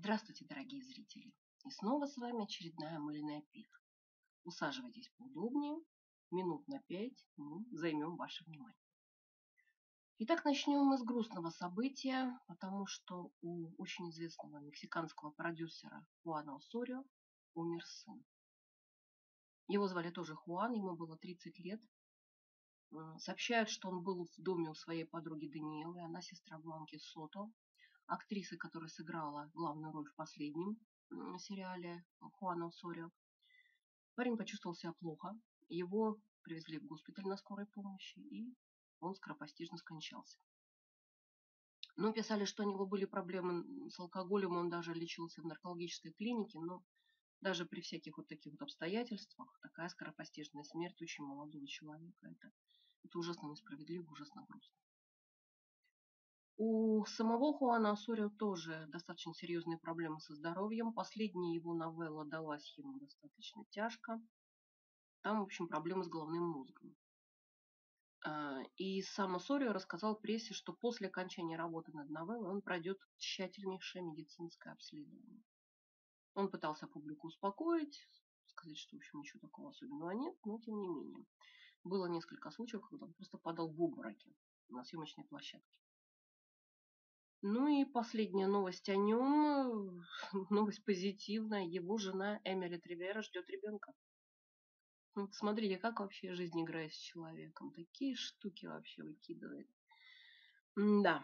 Здравствуйте, дорогие зрители! И снова с вами очередная мыльная пира. Усаживайтесь поудобнее, минут на 5 мы займем ваше внимание. Итак, начнем мы с грустного события, потому что у очень известного мексиканского продюсера Хуана Осорио умер сын. Его звали тоже Хуан, ему было 30 лет. Сообщают, что он был в доме у своей подруги Даниэлы, она сестра Бланки Сото, актрисы, которая сыграла главную роль в последнем сериале Хуана Осорио. Парень почувствовал себя плохо, его привезли в госпиталь на скорой помощи, и он скоропостижно скончался. Но писали, что у него были проблемы с алкоголем, он даже лечился в наркологической клинике, но даже при всяких вот таких вот обстоятельствах такая скоропостижная смерть очень молодого человека, это ужасно несправедливо, ужасно грустно. У самого Хуана Осорио тоже достаточно серьезные проблемы со здоровьем. Последняя его новелла далась ему достаточно тяжко. Там, в общем, проблемы с головным мозгом. И сам Осорио рассказал прессе, что после окончания работы над новеллой он пройдет тщательнейшее медицинское обследование. Он пытался публику успокоить, сказать, что, в общем, ничего такого особенного нет, но тем не менее. Было несколько случаев, когда он просто падал в обмороке на съемочной площадке. Ну и последняя новость о нем, новость позитивная. Его жена Эмерит Ривера ждет ребенка. Ну, посмотрите, как вообще жизнь играет с человеком. Такие штуки вообще выкидывает. Да.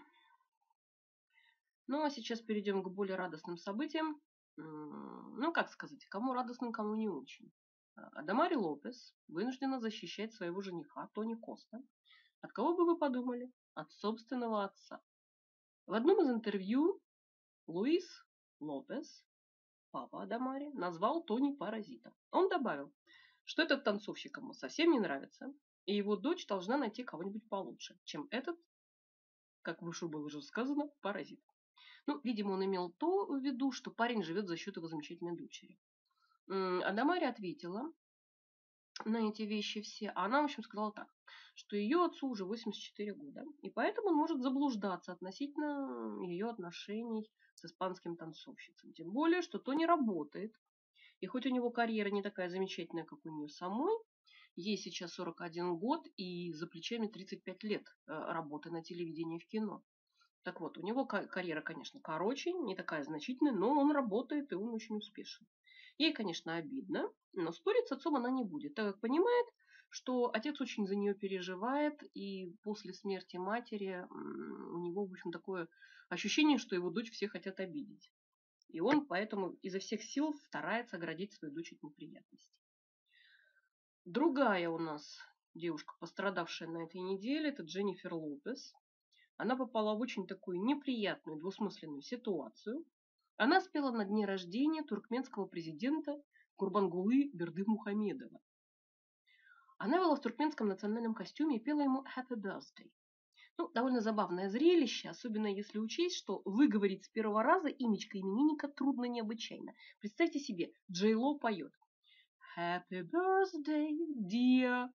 Ну, а сейчас перейдем к более радостным событиям. Ну, как сказать, кому радостным, кому не очень. Адамари Лопес вынуждена защищать своего жениха Тони Коста. От кого бы вы подумали? От собственного отца. В одном из интервью Луис Лопес, папа Адамари, назвал Тони паразитом. Он добавил, что этот танцовщик ему совсем не нравится, и его дочь должна найти кого-нибудь получше, чем этот, как выше было уже сказано, паразит. Ну, видимо, он имел то в виду, что парень живет за счет его замечательной дочери. Адамари ответила на эти вещи все, а она, в общем, сказала так, что ее отцу уже 84 года, и поэтому он может заблуждаться относительно ее отношений с испанским танцовщицей. Тем более, что то не работает. И хоть у него карьера не такая замечательная, как у нее самой, ей сейчас 41 год и за плечами 35 лет работы на телевидении и в кино. Так вот, у него карьера, конечно, короче, не такая значительная, но он работает и он очень успешен. Ей, конечно, обидно, но спорить с отцом она не будет, так как понимает, что отец очень за нее переживает, и после смерти матери у него, в общем, такое ощущение, что его дочь все хотят обидеть. И он поэтому изо всех сил старается оградить свою дочь от неприятностей. Другая у нас девушка, пострадавшая на этой неделе, это Дженнифер Лопес. Она попала в очень такую неприятную, двусмысленную ситуацию. Она спела на дне рождения туркменского президента Гурбангулы Бердымухамедова. Она была в туркменском национальном костюме и пела ему Happy Birthday. Ну, довольно забавное зрелище, особенно если учесть, что выговорить с первого раза имечко именинника трудно необычайно. Представьте себе, Джей Ло поет Happy Birthday, dear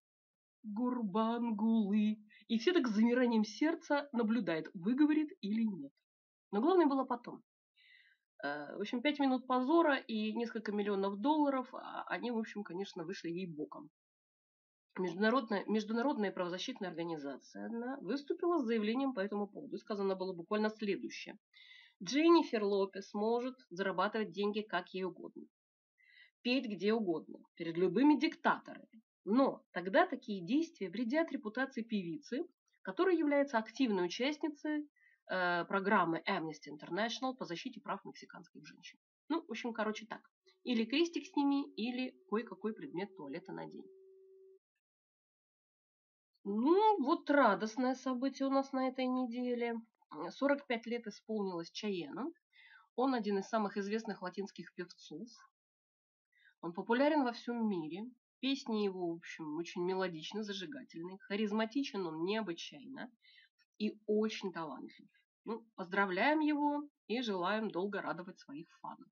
Гурбангулы. И все так с замиранием сердца наблюдают, выговорит или нет. Но главное было потом. В общем, 5 минут позора и несколько миллионов долларов, они, в общем, конечно, вышли ей боком. Международная правозащитная организация одна выступила с заявлением по этому поводу. Сказано было буквально следующее. Дженнифер Лопес может зарабатывать деньги как ей угодно. Петь где угодно, перед любыми диктаторами. Но тогда такие действия вредят репутации певицы, которая является активной участницей программы Amnesty International по защите прав мексиканских женщин. Ну, в общем, короче так. Или крестик сними, или кое-какой предмет туалета надень. Ну, вот радостное событие у нас на этой неделе. 45 лет исполнилось Чайену. Он один из самых известных латинских певцов. Он популярен во всем мире. Песни его, в общем, очень мелодичны, зажигательные. Харизматичен он необычайно и очень талантлив. Ну, поздравляем его и желаем долго радовать своих фанов.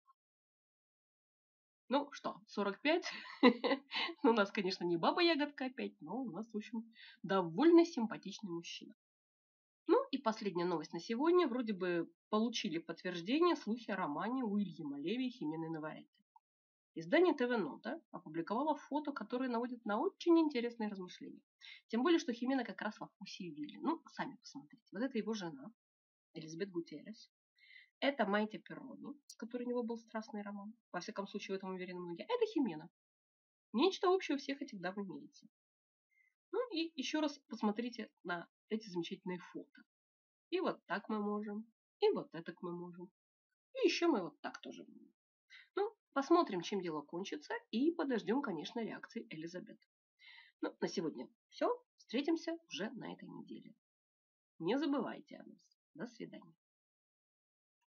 Ну что, 45? У нас, конечно, не баба-ягодка опять, но у нас, в общем, довольно симпатичный мужчина. Ну и последняя новость на сегодня. Вроде бы получили подтверждение слухи о романе Уильяма Леви и Химены Наваретти. Издание ТВ Нота опубликовало фото, которое наводит на очень интересные размышления. Тем более, что Химена как раз во вкусе Вилли. Ну, сами посмотрите. Вот это его жена, Элизабет Гутиеррес. Это Майти Перрони, с которой у него был страстный роман. Во всяком случае, в этом уверены многие. Это Химена. Нечто общее у всех этих дам имеется. Ну и еще раз посмотрите на эти замечательные фото. И вот так мы можем. И вот это мы можем. И еще мы вот так тоже можем. Ну, посмотрим, чем дело кончится. И подождем, конечно, реакции Элизабет. Ну, на сегодня все. Встретимся уже на этой неделе. Не забывайте о нас. До свидания.